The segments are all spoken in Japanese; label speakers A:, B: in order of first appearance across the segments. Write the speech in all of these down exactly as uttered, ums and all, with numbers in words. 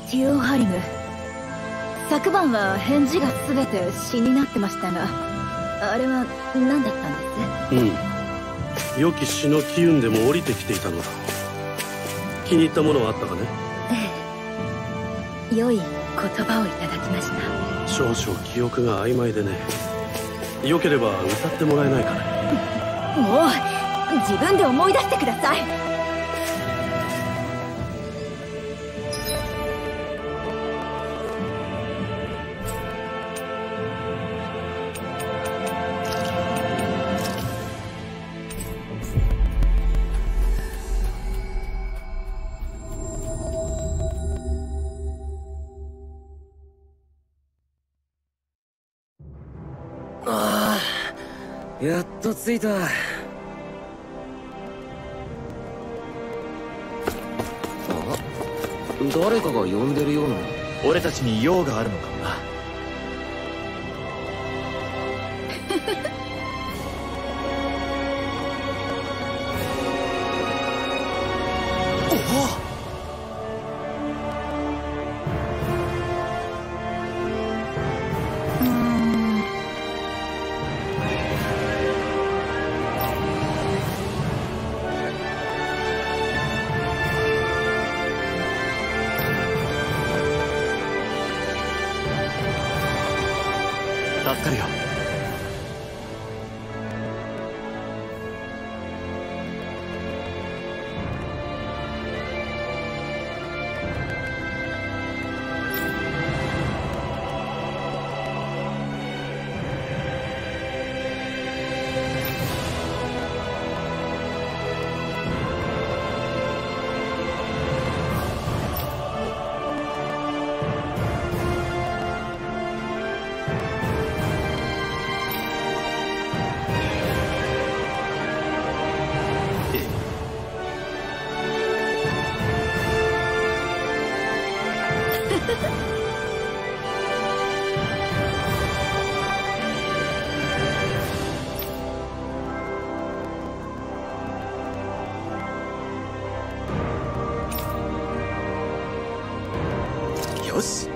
A: テュオハリム、昨晩は返事が全て詩になってましたが、あれは何だったんです？
B: うん、良き詩の機運でも降りてきていたのだ。気に入ったものはあったかね？
A: ええ、良い言葉をいただきました。
B: 少々記憶が曖昧でね。よければ歌ってもらえないかね？
A: もう自分で思い出してください。
C: ああ、やっと着いた。あ、誰かが呼んでるような。
D: 俺たちに用があるのかもな。助かるよ。よし。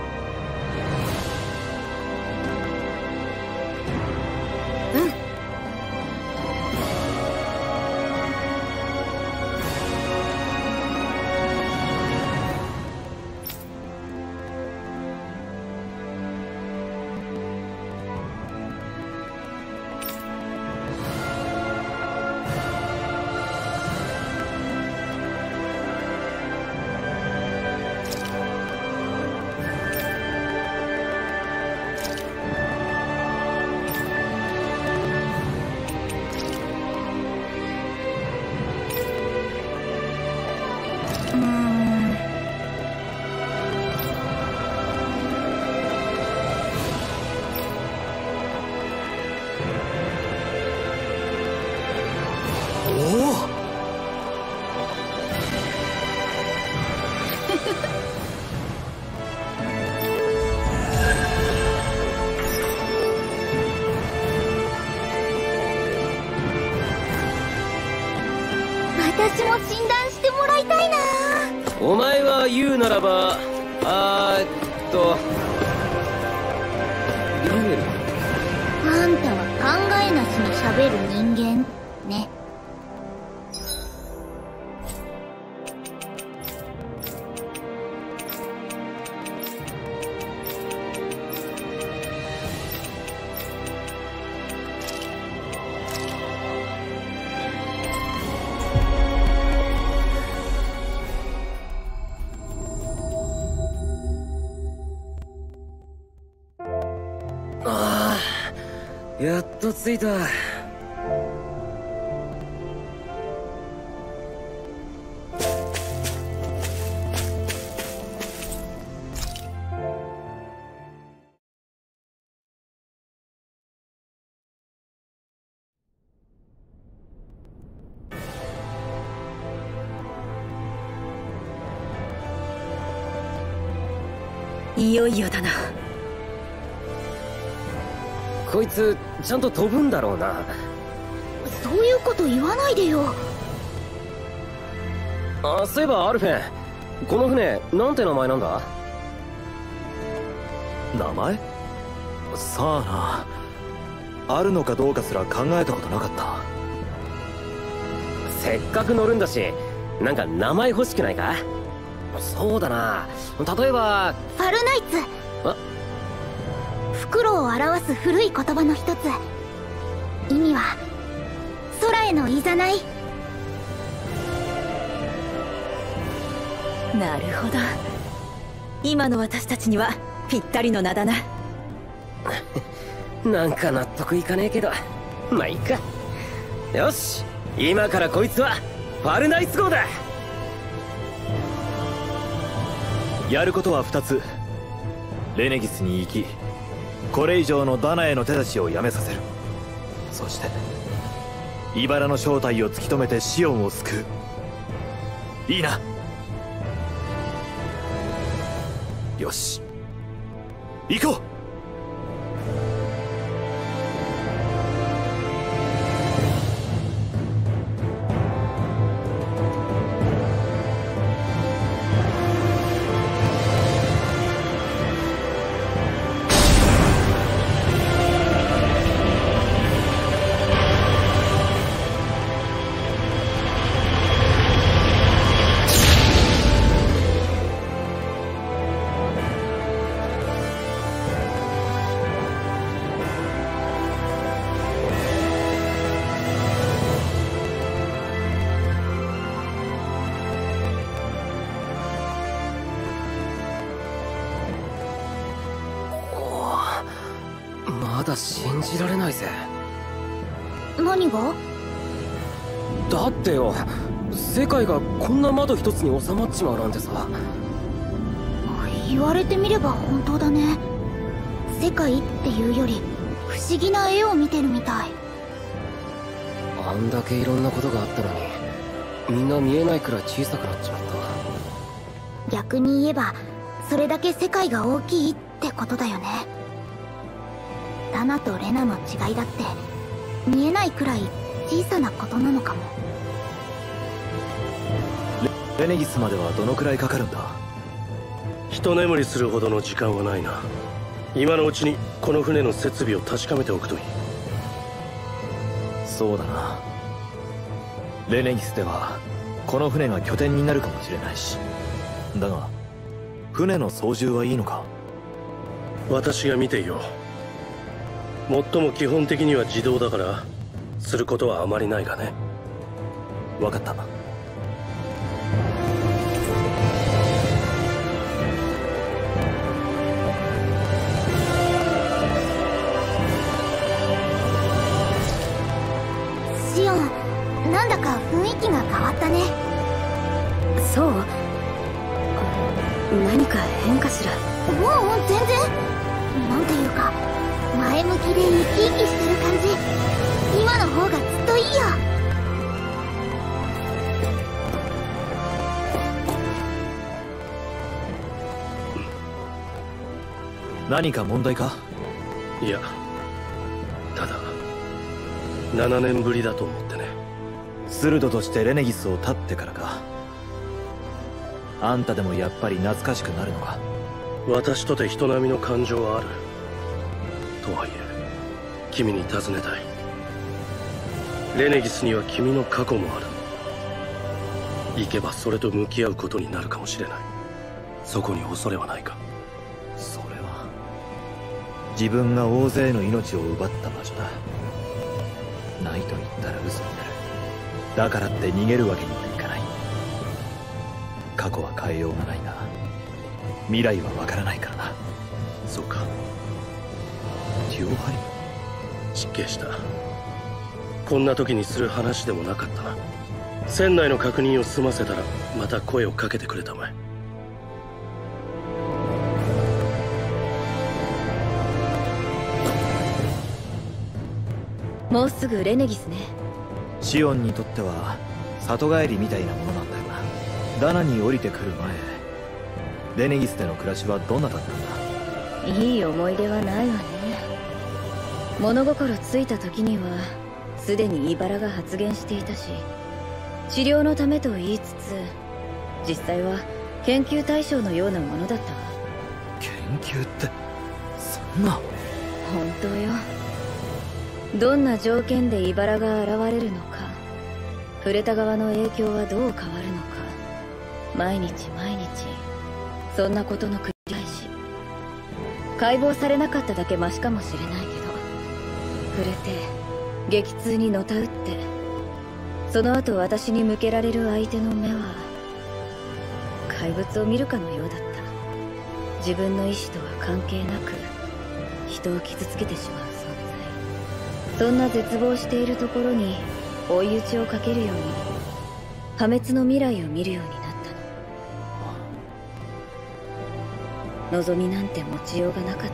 A: 私も診断してもらいたいな。
C: お前は言うならば、あーっとリュエル。
A: あんたは考えなしに喋る人間ね。
C: ああ、やっと着いた。
A: いよいよだな。
C: こいつちゃんと飛ぶんだろうな。
A: そういうこと言わないでよ。
C: あ、そういえばアルフェン、 この船なんて名前なんだ？
D: 名前？さあな、あるのかどうかすら考えたことなかった。
C: せっかく乗るんだし、なんか名前欲しくないか？そうだな、例えば
E: ファルナイツ。袋を表す古い言葉の一つ。意味は空へのいざない。
A: なるほど、今の私たちにはぴったりの名だな。
C: なんか納得いかねえけど、まあいいか。よし、今からこいつはファルナイツ号だ。
D: やることは二つ。レネギスに行き、これ以上のダナへの手出しをやめさせる。そして茨の正体を突き止めてシオンを救う。いいな。よし、行こう。
C: まだ信じられないぜ。
E: 何が？
C: だってよ、世界がこんな窓一つに収まっちまうなんてさ。
E: 言われてみれば本当だね。世界っていうより不思議な絵を見てるみたい。
C: あんだけいろんなことがあったのに、みんな見えないくらい小さくなっちまった。
E: 逆に言えばそれだけ世界が大きいってことだよね。ダナとレナの違いだって見えないくらい小さなことなのかも。
D: レ、レネギスまではどのくらいかかるんだ？
B: 一眠りするほどの時間はないな。今のうちにこの船の設備を確かめておくといい。
D: そうだな。レネギスではこの船が拠点になるかもしれないし。だが船の操縦はいいのか？
B: 私が見ていよう。最も基本的には自動だからすることはあまりないがね。
D: 分かった。
E: シオン、なんだか雰囲気が変わったね。
A: そう？何か変かしら？
E: ううん、全然。なんていうか前向きで生き生きしてる感じ。今の方がずっといいよ。
D: 何か問題か？
B: いや、ただななねんぶりだと思ってね。
D: スルドとしてレネギスを立ってからか。あんたでもやっぱり懐かしくなるのか？
B: 私とて人並みの感情はある。とはいえ君に尋ねたい。レネギスには君の過去もある。行けばそれと向き合うことになるかもしれない。そこに恐れはないか？
D: それは自分が大勢の命を奪った場所だ。ないと言ったら嘘になる。だからって逃げるわけにはいかない。過去は変えようがないが未来はわからないからな。
B: そうか。
D: テュオハリム
B: 失敬した。こんな時にする話でもなかったな。船内の確認を済ませたらまた声をかけてくれたまえ。
A: もうすぐレネギスね。
D: シオンにとっては里帰りみたいなものなんだよな。ダナに降りてくる前、レネギスでの暮らしはどんなだったんだ？
A: いい思い出はないわね。物心ついた時にはすでに茨が発現していたし、治療のためと言いつつ実際は研究対象のようなものだったわ。
D: 研究ってそんな。
A: 本当よ。どんな条件で茨が現れるのか、触れた側の影響はどう変わるのか、毎日毎日そんなことの繰り返し。解剖されなかっただけマシかもしれないけど、触れて激痛にのたうって、その後私に向けられる相手の目は怪物を見るかのようだった。自分の意志とは関係なく人を傷つけてしまう存在。そんな絶望しているところに追い打ちをかけるように破滅の未来を見るようになったの。望みなんて持ちようがなかった。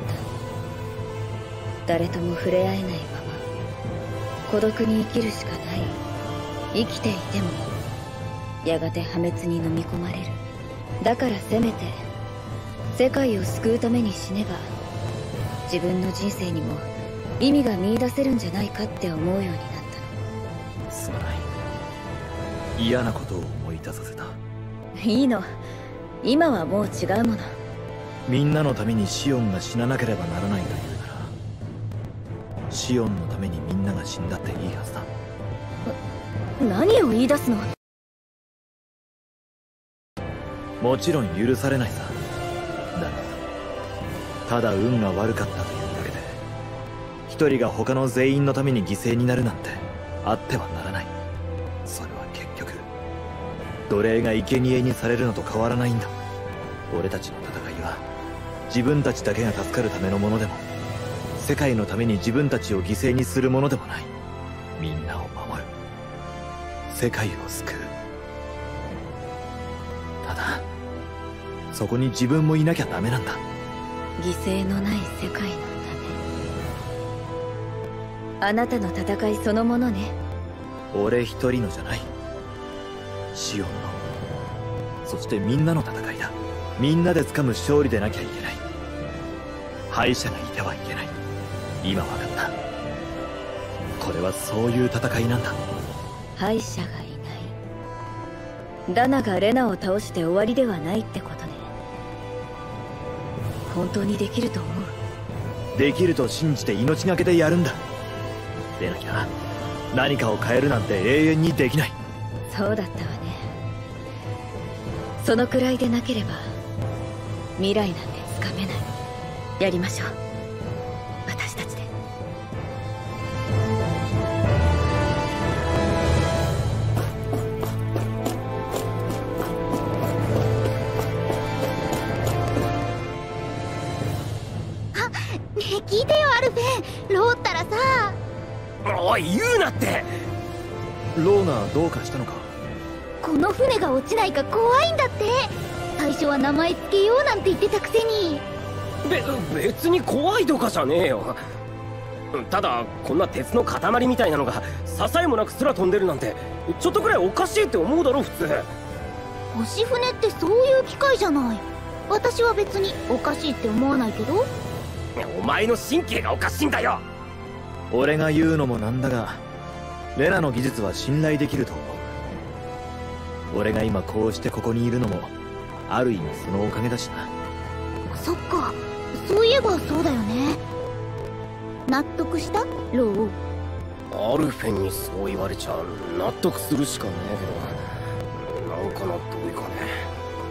A: 誰とも触れ合えないまま孤独に生きるしかない。生きていてもやがて破滅に飲み込まれる。だからせめて世界を救うために死ねば自分の人生にも意味が見出せるんじゃないかって思うようになったの。
D: すまない。嫌なことを思い出させた。
A: いいの、今はもう違うもの。
D: みんなのためにシオンが死ななければならないというなら、シオンのためにみんなが死んだっていいはずだ。
A: 何を言い出すの。
D: もちろん許されないさ。だがただ運が悪かったというだけで一人が他の全員のために犠牲になるなんてあってはならない。それは結局奴隷が生贄にされるのと変わらないんだ。俺たちの戦いは自分たちだけが助かるためのものでも世界のために自分たちを犠牲にするものでもない。みんなを守る、世界を救う。ただそこに自分もいなきゃダメなんだ。
A: 犠牲のない世界のため。あなたの戦いそのものね。
D: 俺一人のじゃない。シオンの、そしてみんなの戦いだ。みんなで掴む勝利でなきゃいけない。敗者がいてはいけない。今わかった。これはそういう戦いなんだ。
A: 敗者がいない。ダナがレナを倒して終わりではないってことね。本当にできると思う。
D: できると信じて命がけでやるんだ。でなきゃ何かを変えるなんて永遠にできない。
A: そうだったわね。そのくらいでなければ未来なんてつかめない。やりましょう、私たちで。
E: あ、ねえ聞いてよアルフェン。ローったらさ。
C: おい言うなって。
D: ローナどうかしたのか。
E: この船が落ちないか怖いんだって。最初は名前つけようなんて言ってたくせに。
C: べ別に怖いとかじゃねえよ。ただこんな鉄の塊みたいなのが支えもなく空飛んでるなんてちょっとくらいおかしいって思うだろ普通。
E: 星船ってそういう機械じゃない。私は別におかしいって思わないけど。
C: お前の神経がおかしいんだよ。
D: 俺が言うのもなんだがレナの技術は信頼できると思う。俺が今こうしてここにいるのもある意味そのおかげだしな。
E: そっか、そういえばそうだよね。納得したロー。
C: アルフェンにそう言われちゃ納得するしかねえけど、なんか納得いかねえ。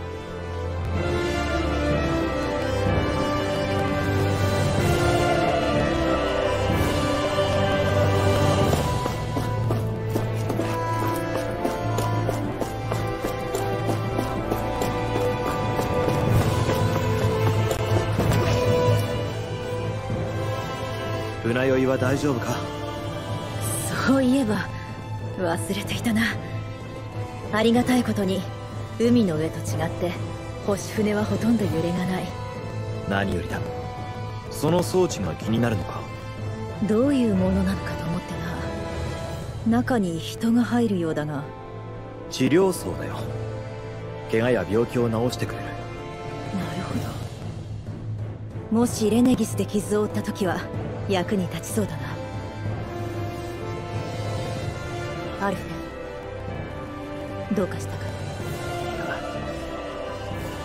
D: 船酔いは大丈夫か。
A: そういえば忘れていたな。ありがたいことに海の上と違って星船はほとんど揺れがない。
D: 何よりだ。その装置が気になるのか。
A: どういうものなのかと思ってな。中に人が入るようだが。
D: 治療層だよ。怪我や病気を治してくれる。
A: なるほど。もしレネギスで傷を負った時は役に立ちそうだな。アルフェンどうかしたか。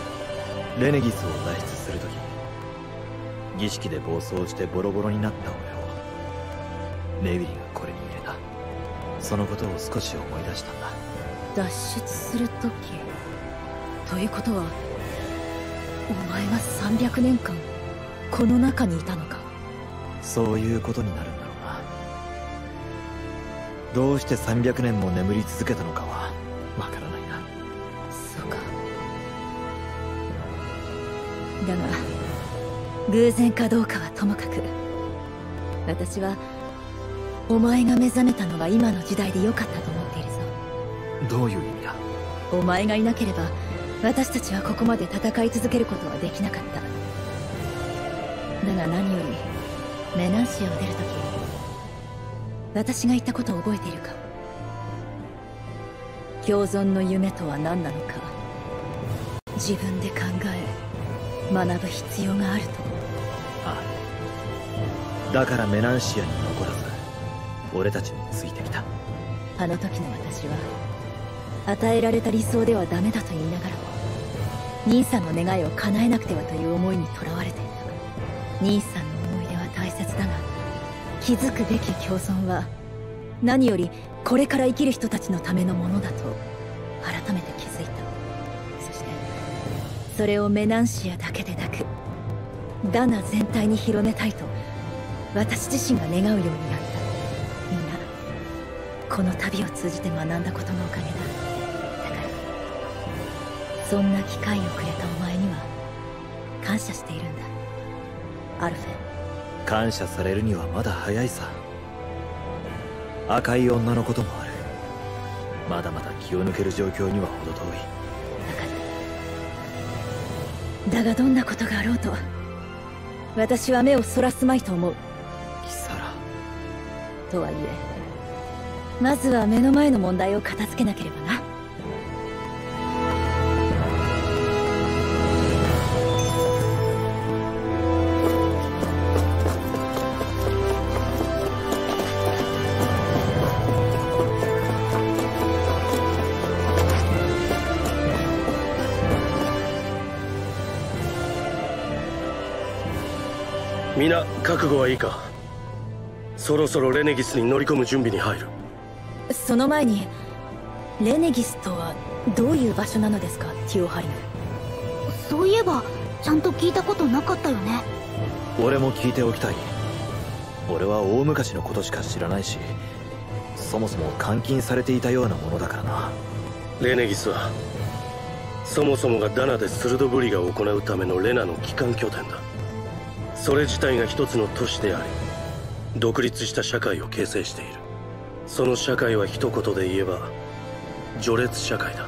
D: レネギスを脱出するとき、儀式で暴走してボロボロになった俺をネビリがこれに入れた。そのことを少し思い出したんだ。
A: 脱出するときということは、お前はさんびゃくねんかんこの中にいたのか。
D: そういうことになるんだろうな。どうしてさんびゃくねんも眠り続けたのかはわからないな。
A: そうか。だが偶然かどうかはともかく、私はお前が目覚めたのは今の時代でよかったと思っているぞ。
D: どういう意味だ。
A: お前がいなければ私たちはここまで戦い続けることはできなかった。だが何よりメナンシアを出るとき、私が言ったことを覚えているか。共存の夢とは何なのか、自分で考え学ぶ必要があると。
D: ああ、だからメナンシアに残らず俺たちについてきた。
A: あの時の私は与えられた理想ではダメだと言いながらも、兄さんの願いを叶えなくてはという思いにとらわれていた。兄さんの思い出は大切だが、気づくべき共存は何よりこれから生きる人たちのためのものだと改めて気づいた。そしてそれをメナンシアだけでなくダナ全体に広めたいと私自身が願うようになった。みんなこの旅を通じて学んだことのおかげだ。だからそんな機会をくれたお前には感謝しているんだ、アルフェ。
D: 感謝されるにはまだ早いさ。赤い女のこともある。まだまだ気を抜ける状況には程遠い。
A: だがだがどんなことがあろうと私は目をそらすまいと思う。
D: キサラ。
A: とはいえまずは目の前の問題を片付けなければな。
B: 皆覚悟はいいか。そろそろレネギスに乗り込む準備に入る。
A: その前に、レネギスとはどういう場所なのですか、ティオハリム。
E: そういえばちゃんと聞いたことなかったよね。
D: 俺も聞いておきたい。俺は大昔のことしか知らないし、そもそも監禁されていたようなものだからな。
B: レネギスはそもそもがダナでスルドブリが行うためのレナの帰還拠点だ。それ自体が一つの都市であり、独立した社会を形成している。その社会は一言で言えば序列社会だ。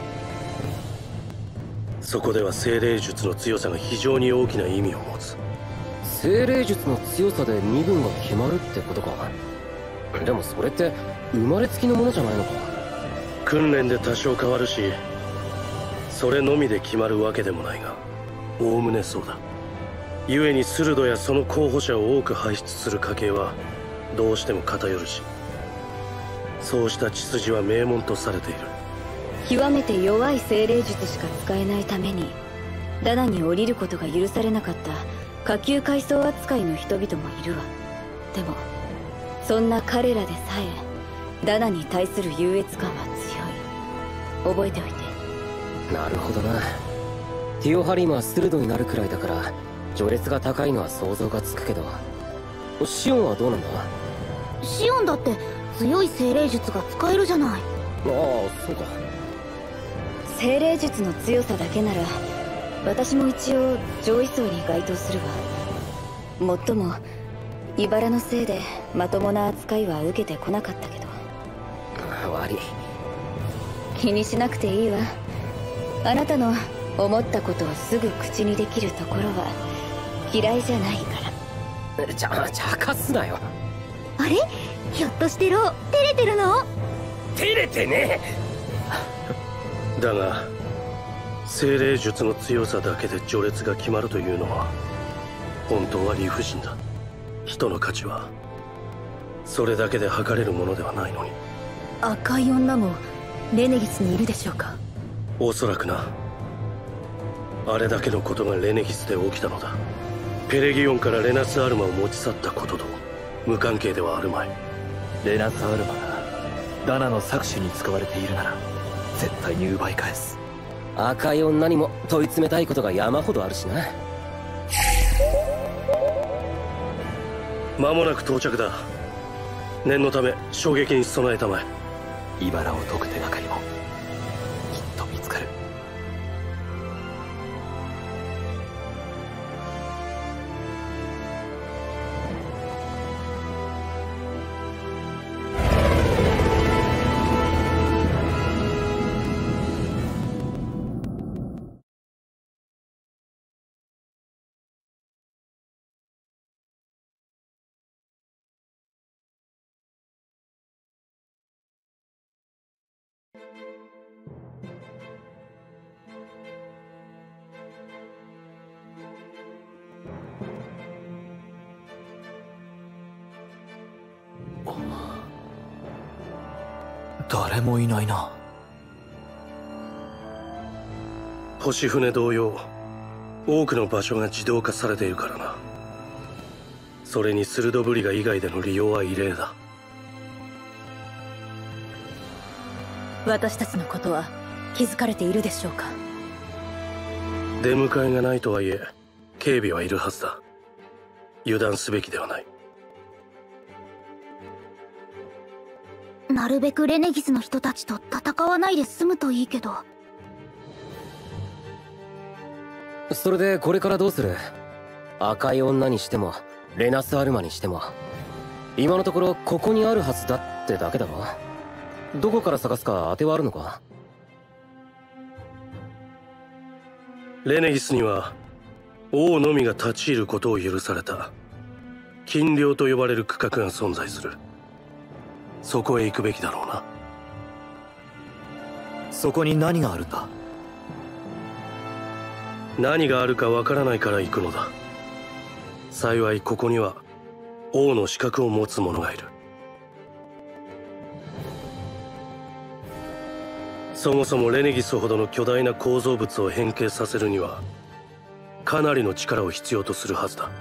B: そこでは精霊術の強さが非常に大きな意味を持つ。
C: 精霊術の強さで身分が決まるってことか。でもそれって生まれつきのものじゃないのか。
B: 訓練で多少変わるし、それのみで決まるわけでもないが、おおむねそうだ。故にスルドやその候補者を多く輩出する家系はどうしても偏るし、そうした血筋は名門とされている。
A: 極めて弱い精霊術しか使えないためにダナに降りることが許されなかった下級階層扱いの人々もいるわ。でもそんな彼らでさえダナに対する優越感は強い。覚えておいて。
C: なるほどな。ティオハリムはスルドになるくらいだから序列が高いのは想像がつくけど、シオンはどうなんだ。
E: シオンだって強い精霊術が使えるじゃない。あ
C: あ、そうか。
A: 精霊術の強さだけなら私も一応上位層に該当するわ。もっとも茨のせいでまともな扱いは受けてこなかったけど。
C: 悪い。
A: 気にしなくていいわ。あなたの思ったことをすぐ口にできるところは嫌いじゃないから。
C: ちゃ、茶化すなよ。
E: あれ、ひょっとしてロー照れてるの？
C: 照れてね
B: え。だが精霊術の強さだけで序列が決まるというのは本当は理不尽だ。人の価値はそれだけで測れるものではないのに。
A: 赤い女もレネギスにいるでしょうか。
B: おそらくな。 あれだけのことがレネギスで起きたのだ。ペレギオンからレナスアルマを持ち去ったことと無関係ではあるまい。
D: レナスアルマがダナの搾取に使われているなら絶対に奪い返す。
C: 赤い女にも問い詰めたいことが山ほどあるしな。
B: 間もなく到着だ。念のため衝撃に備えたまえ。
D: 茨を解く手がかりもきっと見つかる。誰もいないな。
B: 星船同様多くの場所が自動化されているからな。それにスルドブリガ以外での利用は異例だ。
A: 私たちのことは気づかれているでしょうか。
B: 出迎えがないとはいえ警備はいるはずだ。油断すべきではない。
E: なるべくレネギスの人たちと戦わないで済むといいけど。
C: それでこれからどうする？赤い女にしてもレナスアルマにしても今のところここにあるはずだってだけだろ。どこから探すか当てはあるのか？
B: レネギスには王のみが立ち入ることを許された禁領と呼ばれる区画が存在する。そこへ行くべきだろうな。
D: そこに何があるんだ？
B: 何があるかわからないから行くのだ。幸いここには王の資格を持つ者がいる。そもそもレネギスほどの巨大な構造物を変形させるにはかなりの力を必要とするはずだ。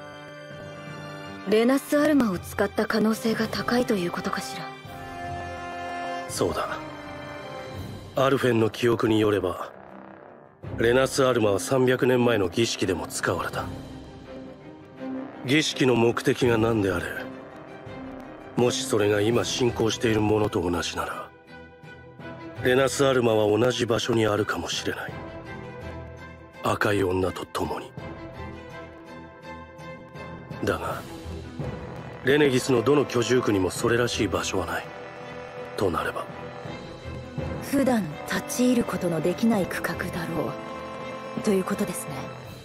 A: レナスアルマを使った可能性が高いということかしら。
B: そうだ。アルフェンの記憶によればレナスアルマはさんびゃくねんまえの儀式でも使われた。儀式の目的が何であれ、もしそれが今進行しているものと同じならレナスアルマは同じ場所にあるかもしれない。赤い女と共に。だがレネギスのどの居住区にもそれらしい場所はない。となれば
A: 普段立ち入ることのできない区画だろうということですね。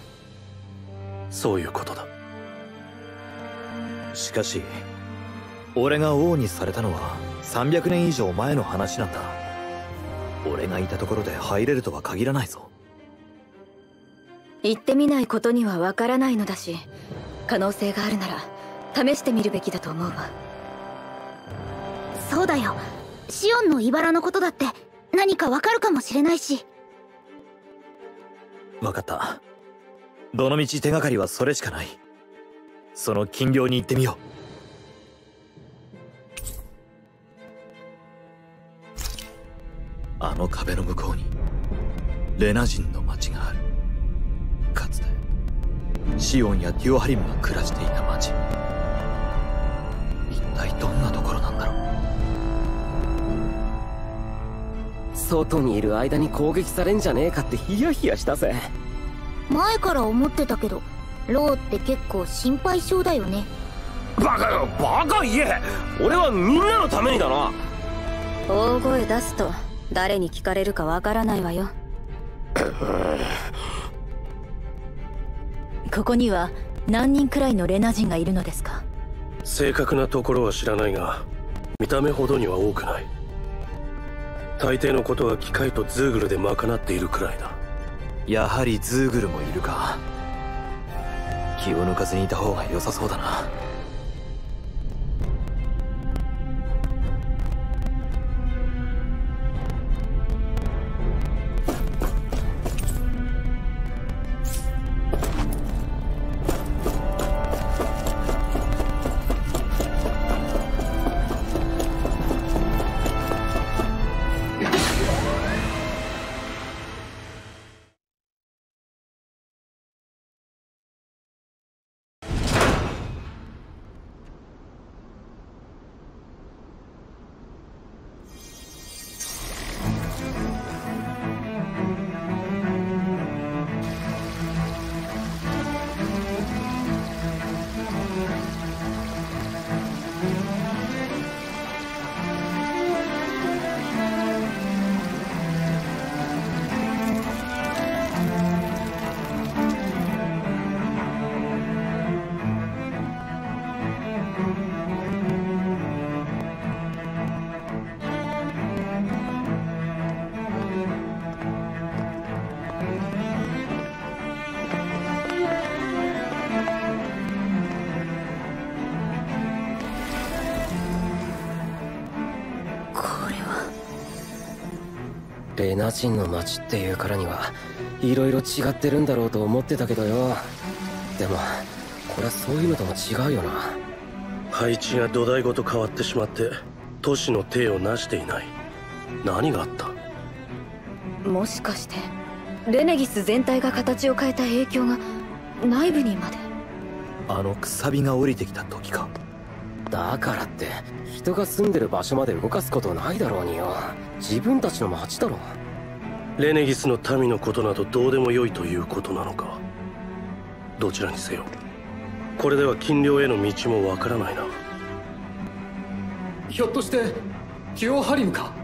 B: そういうことだ。
D: しかし俺が王にされたのはさんびゃくねん以上前の話なんだ。俺がいたところで入れるとは限らないぞ。
A: 行ってみないことにはわからないのだし、可能性があるなら試してみるべきだと思うわ。
E: そうだよ。シオンの茨のことだって何かわかるかもしれないし。
D: 分かった。どのみち手がかりはそれしかない。その禁領に行ってみよう。あの壁の向こうにレナ人の町がある。かつてシオンやティオハリムが暮らしていた町。一体どんなところなんだろ
C: う。外にいる間に攻撃されんじゃねえかってヒヤヒヤしたぜ。
E: 前から思ってたけどローって結構心配性だよね。
C: バカバカ言え。俺はみんなのためにだな。
A: 大声出すと誰に聞かれるかわからないわよ。ここには何人くらいのレナ人がいるのですか？
B: 正確なところは知らないが見た目ほどには多くない。大抵のことは機械とズーグルで賄っているくらいだ。
D: やはりズーグルもいるか。気を抜かずにいた方が良さそうだな。
C: レナ人の町っていうからにはいろいろ違ってるんだろうと思ってたけどよ。でもこれはそういうのとも違うよな。
B: 配置が土台ごと変わってしまって都市の体を成していない。何があった？
A: もしかしてレネギス全体が形を変えた影響が内部にまで。
D: あのくさびが降りてきた時か。
C: だからって人が住んでる場所まで動かすことないだろうによ。自分たちの町だろ。
B: レネギスの民のことなどどうでもよいということなのか。どちらにせよこれでは禁猟への道もわからないな。
F: ひょっとしてティオハリムか。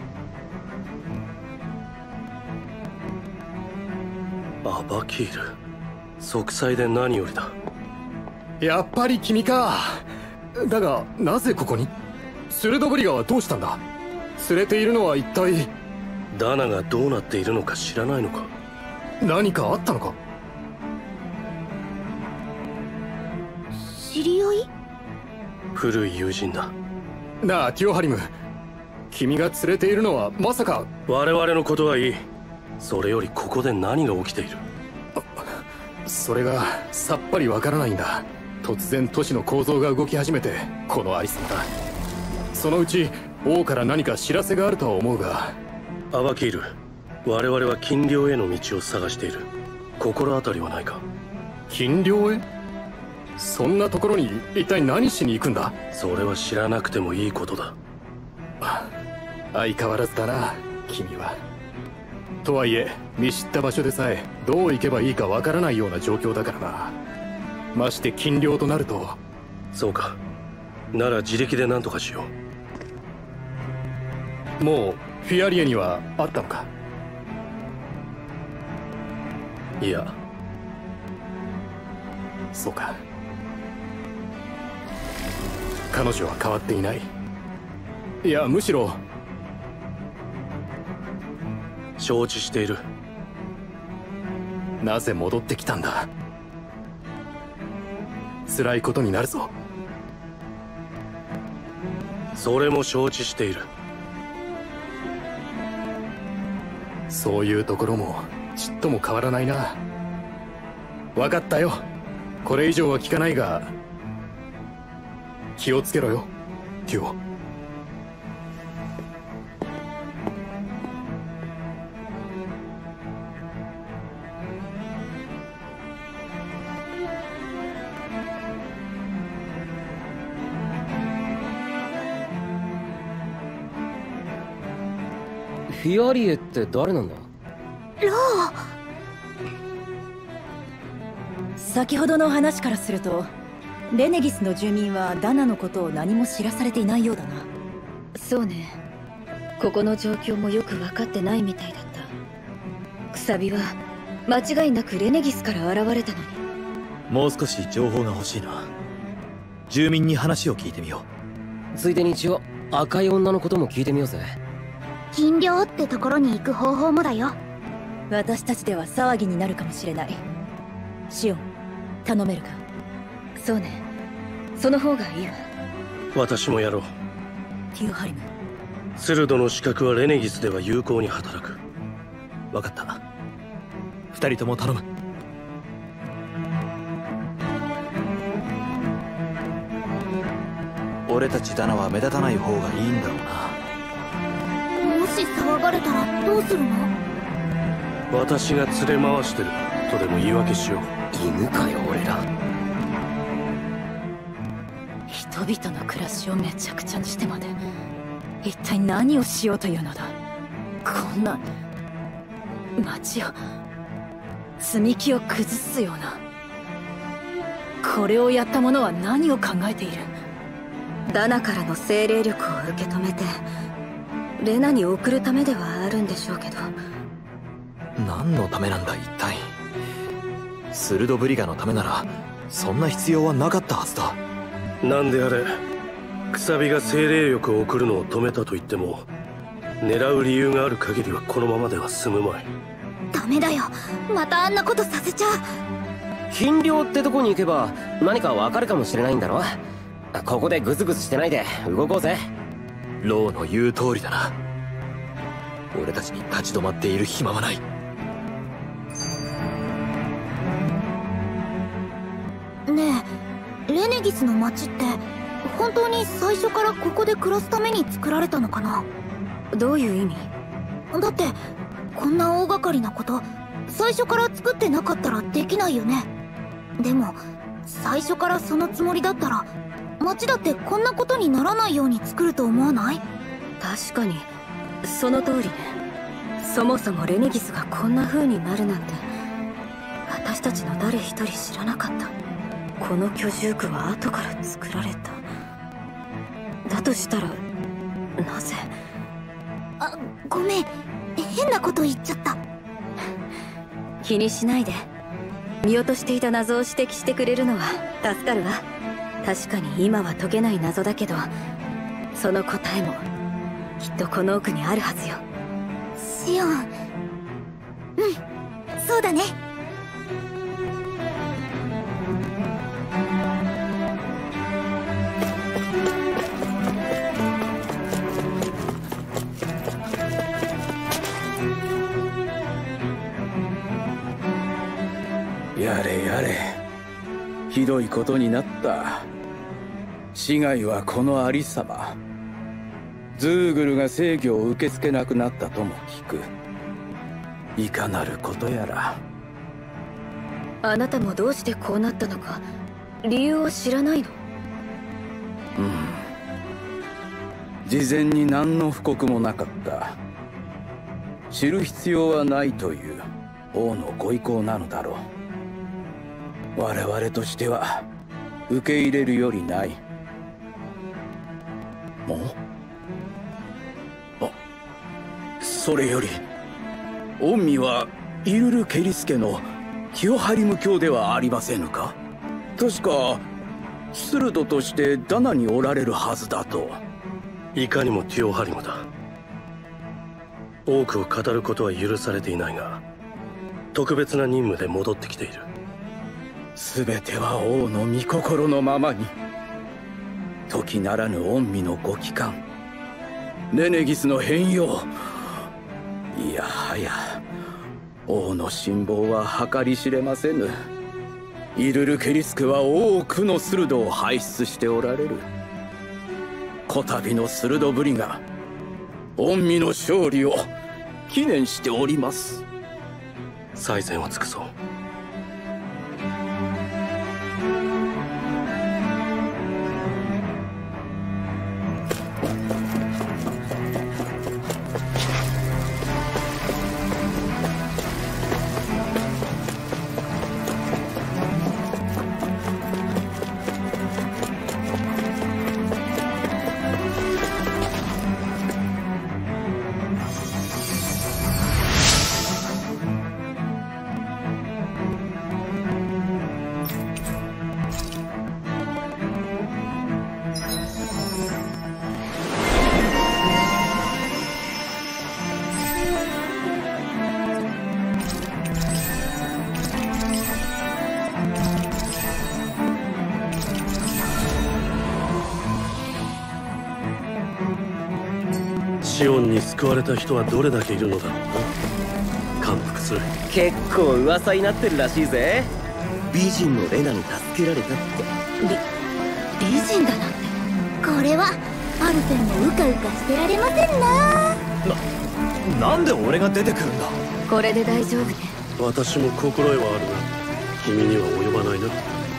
B: アバキール、息災で何よりだ。
F: やっぱり君か。だがなぜここに？スルドブリガはどうしたんだ？連れているのは一体。
B: ダナがどうなっているのか知らないのか？
F: 何かあったのか？
E: 知り合い？
B: 古い友人だ。
F: なあティオハリム、君が連れているのはまさか。
B: 我々のことはいい。それよりここで何が起きている？
F: それがさっぱりわからないんだ。突然都市の構造が動き始めてこのありさまだ。そのうち王から何か知らせがあるとは思うが。
B: アバキール、我々は禁猟への道を探している。心当たりはないか？
F: 禁猟へ？そんなところに一体何しに行くんだ？
B: それは知らなくてもいいことだ。
F: 相変わらずだな君は。とはいえ見知った場所でさえどう行けばいいかわからないような状況だからな。まして禁猟となると。
B: そうか、なら自力で何とかしよ
F: う。もうフィアリエにはあったのか？
B: いや。
F: そうか。彼女は変わっていない。いやむしろ。
B: 承知している。
F: なぜ戻ってきたんだ？辛いことになるぞ。
B: それも承知している。
F: そういうところもちっとも変わらないな。分かったよ。これ以上は聞かないが気をつけろよティオ。
C: フィアリエって誰なんだ？
E: ロー。
G: 先ほどの話からするとレネギスの住民はダナのことを何も知らされていないようだな。
A: そうね、ここの状況もよく分かってないみたいだった。くさびは間違いなくレネギスから現れたのに。
D: もう少し情報が欲しいな。住民に話を聞いてみよ
C: う。ついでに一応赤い女のことも聞いてみようぜ。
E: 禁猟ってところに行く方法もだよ。
G: 私たちでは騒ぎになるかもしれない。シオン、頼めるか？
A: そうね、その方がいいわ。
B: 私もやろう。
G: ティオハリム、
B: スルドの資格はレネギスでは有効に働く。
D: 分かった。二人とも頼む。俺たちダナは目立たない方がいいんだろうな。
E: もし騒がれたらどうするの？
B: 私が連れ回してるとでも言い訳しよう。
C: 犬かよ俺ら。
G: 人々の暮らしをめちゃくちゃにしてまで一体何をしようというのだ。こんな町を積み木を崩すような。これをやった者は何を考えている？
A: ダナからの精霊力を受け止めてレナに送るためではあるんでしょうけど。
D: 何のためなんだ一体？スルドブリガのためならそんな必要はなかったはずだ。
B: なんであれ、くさびが精霊力を送るのを止めたと言っても狙う理由がある限りはこのままでは済むまい。
E: ダメだよ、またあんなことさせちゃ。
C: 禁猟ってとこに行けば何かわかるかもしれないんだろ。ここでグズグズしてないで動こうぜ。
D: ローの言う通りだな。 俺たちに立ち止まっている暇はない。
E: ねえ、レネギスの町って本当に最初からここで暮らすために作られたのかな？
A: どういう意味？
E: だってこんな大掛かりなこと最初から作ってなかったらできないよね。でも最初からそのつもりだったら町だってこんなことにならないように作ると思わない？
A: 確かにその通りね。そもそもレネギスがこんな風になるなんて私たちの誰一人知らなかった。この居住区は後から作られた。だとしたらなぜ？
E: あ、ごめん、変なこと言っちゃった。
A: 気にしないで。見落としていた謎を指摘してくれるのは助かるわ。確かに今は解けない謎だけど、その答えもきっとこの奥にあるはずよ。
E: シオン、うん、そうだね。
H: やれやれ、ひどいことになった。市街はこのありさま。ズーグルが制御を受け付けなくなったとも聞く。いかなることやら。
A: あなたもどうしてこうなったのか理由を知らないの？
H: うん。事前に何の布告もなかった。知る必要はないという王のご意向なのだろう。我々としては受け入れるよりない。もうあ、それより御身はイルル・ケリス家のティオハリム教ではありませぬか？確かスルドとしてダナにおられるはずだと。
B: いかにもティオハリムだ。多くを語ることは許されていないが、特別な任務で戻ってきている。
H: 全ては王の御心のままに。時ならぬ御身のご帰還、レネギスの変容、いやはや王の辛抱は計り知れませぬ。イルル・ケリス家は多くのスルドを輩出しておられる。こたびのスルドぶりが御身の勝利を記念しております。
B: 最善を尽くそう。シオンに救われた人はどれだけいるのだろうな。感服する。
C: 結構噂になってるらしいぜ。美人のレナに助けられたって。
A: 美美人だなんて。
E: これはアルフェンもうかうかしてられませんな。
D: な、なんで俺が出てくるんだ？
A: これで大丈夫ね。
B: 私も心得はあるが、君には及ばないな。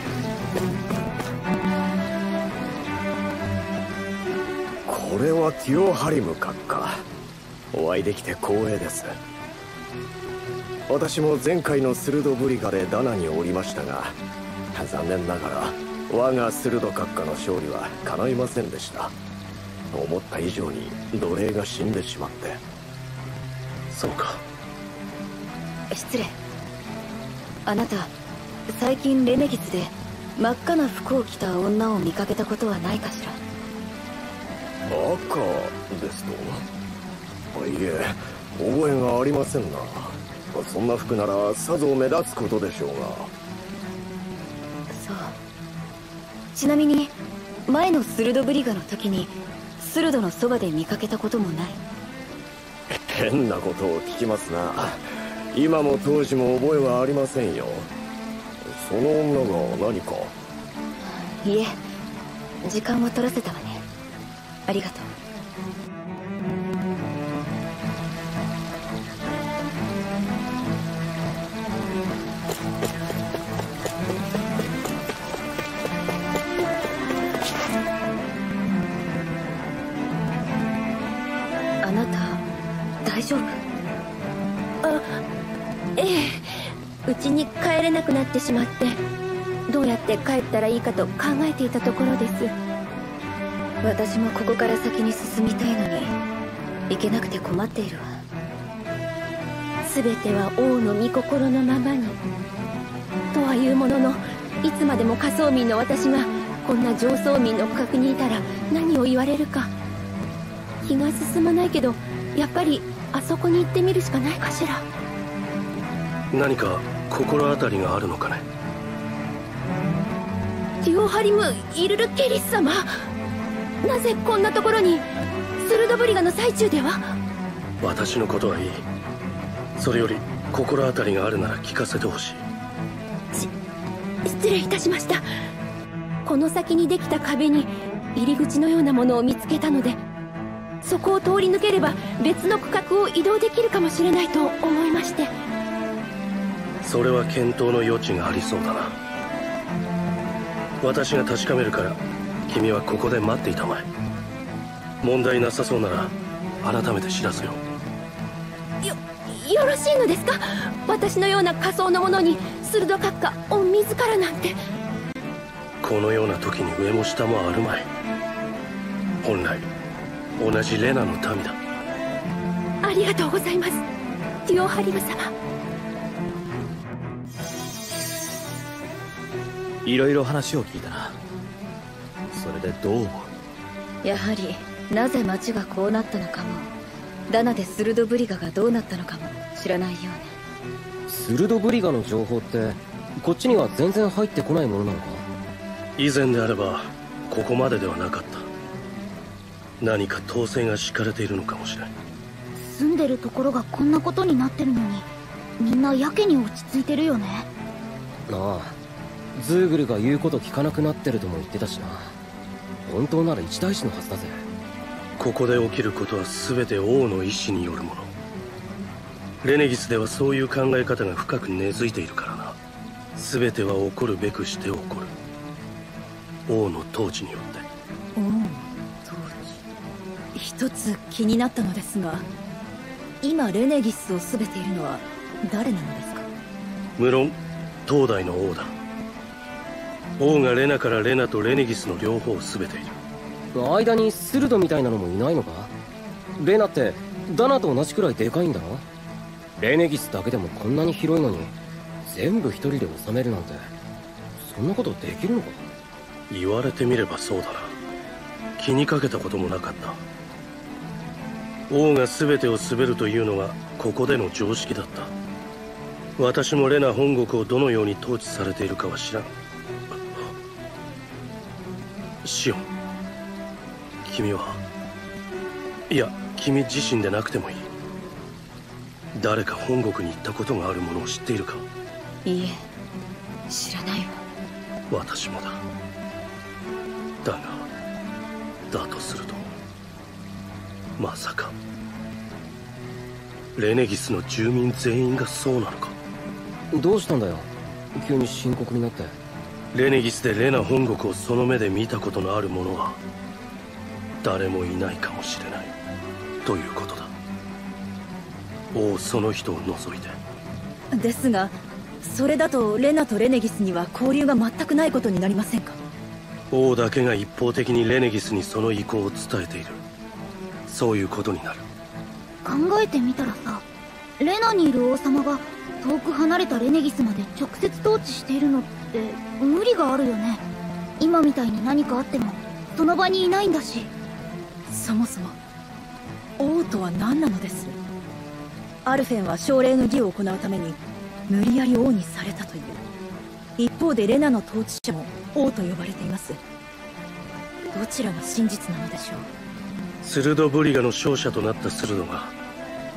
I: これはティオハリム閣下。お会いできて光栄です。私も前回のスルドブリガでダナにおりましたが、残念ながら我がスルド閣下の勝利は叶いませんでした。思った以上に奴隷が死んでしまって。
B: そうか。
A: 失礼。あなた最近レネギスで真っ赤な服を着た女を見かけたことはないかしら？
I: 赤ですと？いえ、覚えがありませんな。そんな服ならさぞ目立つことでしょうが。
A: そう。ちなみに前のスルドブリガの時にスルドのそばで見かけたこともない？
I: 変なことを聞きますな。今も当時も覚えはありませんよ。その女が何か？
A: いえ、時間を取らせたわね。ありがとう。あなた大丈夫？
E: あ、ええ、うちに帰れなくなってしまって、どうやって帰ったらいいかと考えていたところです。
A: 私もここから先に進みたいのに行けなくて困っているわ。
E: 全ては王の御心のままにとはいうものの、いつまでも下層民の私がこんな上層民の区画にいたら何を言われるか。気が進まないけど、やっぱりあそこに行ってみるしかないかしら。
B: 何か心当たりがあるのかね？
E: デュオハリム・イルルケリス様、なぜこんなところにスルドブリガの最中では？
B: 私のことはいい。それより心当たりがあるなら聞かせてほしい。
E: し失礼いたしました。この先にできた壁に入り口のようなものを見つけたので、そこを通り抜ければ別の区画を移動できるかもしれないと思いまして。
B: それは検討の余地がありそうだな。私が確かめるから君はここで待っていたまえ。問題なさそうなら改めて知らせよ
E: う。よよろしいのですか？私のような仮想のものに鋭閣下御自らなんて。
B: このような時に上も下もあるまい。本来同じレナの民だ。
E: ありがとうございます、デュオハリム様。
D: いろいろ話を聞いたな。それでどう思
A: う？やはりなぜ町がこうなったのかも、ダナでスルドブリガがどうなったのかも知らないようね。
C: スルドブリガの情報ってこっちには全然入ってこないものなのか？
B: 以前であればここまでではなかった。何か統制が敷かれているのかもしれない。
E: 住んでるところがこんなことになってるのに、みんなやけに落ち着いてるよね。
C: ああ、ズーグルが言うこと聞かなくなってるとも言ってたしな。本当なら一大事のはずだぜ。
B: ここで起きることは全て王の意志によるもの。レネギスではそういう考え方が深く根付いているからな。全ては起こるべくして起こる。王の統治によって。
G: 王の統治。一つ気になったのですが、今レネギスを全ているのは誰なのですか？
B: 無論当代の王だ。王がレナからレナとレネギスの両方を全ている。
C: 間にスルドみたいなのもいないのか？レナってダナと同じくらいでかいんだろ？レネギスだけでもこんなに広いのに全部一人で治めるなんて、そんなことできるのか？
B: 言われてみればそうだな。気にかけたこともなかった。王が全てを統べるというのがここでの常識だった。私もレナ本国をどのように統治されているかは知らん。シオン、君は、いや君自身でなくてもいい。誰か本国に行ったことがあるものを知っているか？
A: いいえ、知らないわ。
B: 私もだ。だがだとすると、まさかレネギスの住民全員がそうなのか？
C: どうしたんだよ、急に深刻になって。
B: レネギスでレナ本国をその目で見たことのある者は誰もいないかもしれないということだ。王その人を除いて。
G: ですが、それだとレナとレネギスには交流が全くないことになりませんか？
B: 王だけが一方的にレネギスにその意向を伝えている。そういうことになる。
E: 考えてみたらさ、レナにいる王様が遠く離れたレネギスまで直接統治しているのって無理があるよね。今みたいに何かあってもその場にいないんだし。
G: そもそも王とは何なのです？アルフェンは奨励の儀を行うために無理やり王にされたという。一方でレナの統治者も王と呼ばれています。どちらが真実なのでしょう？
B: スルドブリガの勝者となったスルドが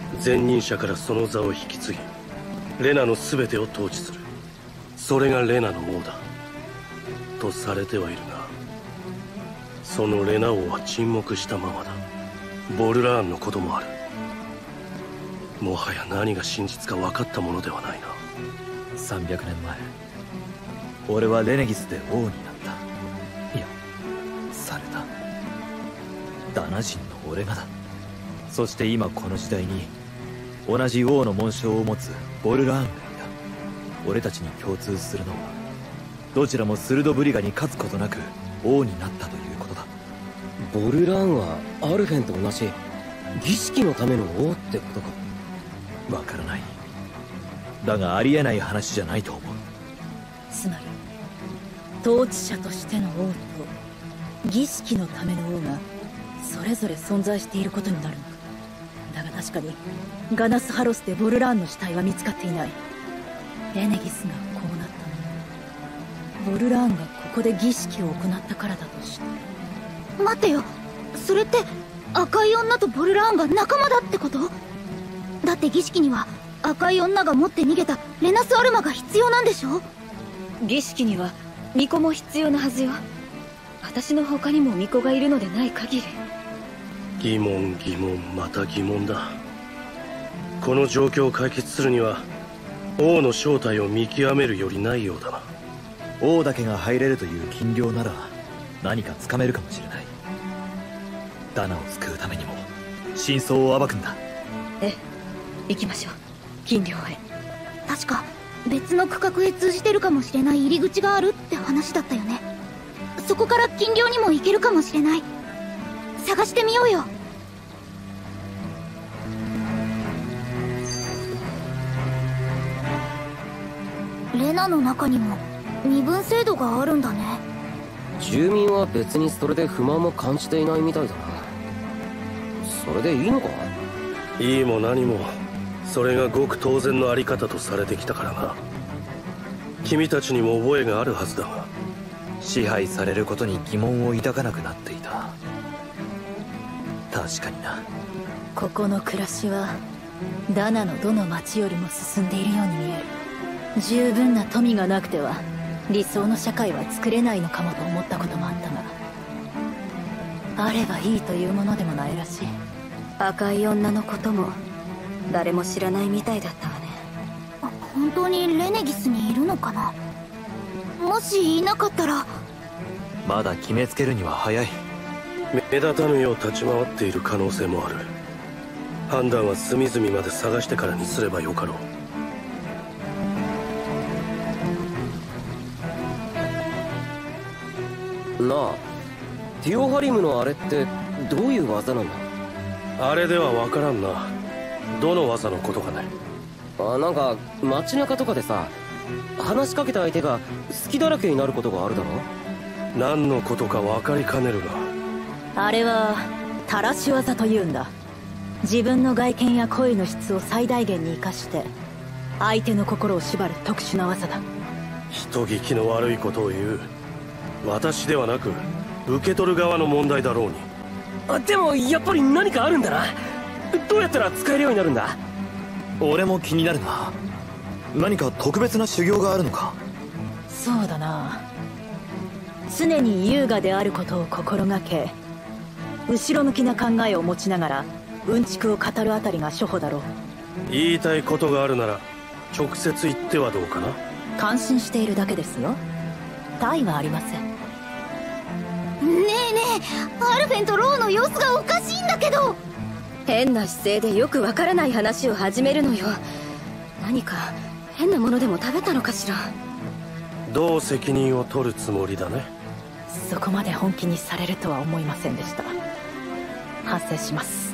B: 前任者からその座を引き継ぎレナの全てを統治する。それがレナの王だとされてはいるが、そのレナ王は沈黙したままだ。ボルラーンのこともある。もはや何が真実か分かったものではないな。
D: さんびゃくねんまえ、俺はレネギスで王になった。いや、された。ダナ人の俺がだ。そして今この時代に同じ王の紋章を持つボルラーンがいた。俺たちに共通するのは、どちらもスルドブリガに勝つことなく王になったということだ。
C: ボルラーンはアルフェンと同じ儀式のための王ってことか。
D: わからない。だがありえない話じゃないと思う。
G: つまり統治者としての王と儀式のための王がそれぞれ存在していることになるのか。だが確かにガナスハロスでボルラーンの死体は見つかっていない。レネギスがこうなったのはボルラーンがここで儀式を行ったからだとして。
E: 待ってよ、それって赤い女とボルラーンが仲間だってこと？だって儀式には赤い女が持って逃げたレナスアルマが必要なんでしょ？
A: 儀式には巫女も必要なはずよ。私の他にも巫女がいるのでない限り。
B: 疑問疑問また疑問だ。この状況を解決するには王の正体を見極めるよりないようだな。
D: 王だけが入れるという禁猟なら何かつかめるかもしれない。ダナを救うためにも真相を暴くんだ。
A: ええ、行きましょう、禁猟へ。
E: 確か別の区画へ通じてるかもしれない入り口があるって話だったよね。そこから禁猟にも行けるかもしれない。探してみようよ。レナの中にも身分制度があるんだね。
C: 住民は別にそれで不満も感じていないみたいだな。それでいいのか？
B: いいも何もそれがごく当然のあり方とされてきたからな。君たちにも覚えがあるはずだが。
D: 支配されることに疑問を抱かなくなっていた。確かにな。
G: ここの暮らしはダナのどの町よりも進んでいるように見える。十分な富がなくては理想の社会は作れないのかもと思ったこともあったが、あればいいというものでもないらしい。
A: 赤い女のことも誰も知らないみたいだったわね。
E: 本当にレネギスにいるのかな？もしいなかったら。
D: まだ決めつけるには早い。
B: 目立たぬよう立ち回っている可能性もある。判断は隅々まで探してからにすればよかろ
C: う。なあ、ティオハリムのあれってどういう技なんだ？
B: あれでは分からんな。どの技のことかね。
C: あ、なんか街中とかでさ、話しかけた相手が好きだらけになることがあるだろ。
B: 何のことか分かりかねるが。
G: あれはたらし技というんだ。自分の外見や声の質を最大限に生かして相手の心を縛る特殊な技だ。
B: 人聞きの悪いことを言う。私ではなく受け取る側の問題だろうに。
C: あ、でもやっぱり何かあるんだな。どうやったら使えるようになるんだ？
D: 俺も気になるな。何か特別な修行があるのか？
G: そうだな。常に優雅であることを心がけ、後ろ向きな考えを持ちながらうんちくを語るあたりが初歩だろう。
B: 言いたいことがあるなら直接言ってはどうかな。
G: 感心しているだけですよ。他はありません。
E: ねえねえ、アルフェンとローの様子がおかしいんだけど。
A: 変な姿勢でよくわからない話を始めるのよ。何か変なものでも食べたのかしら。
B: どう責任を取るつもりだね。
G: そこまで本気にされるとは思いませんでした。反省します。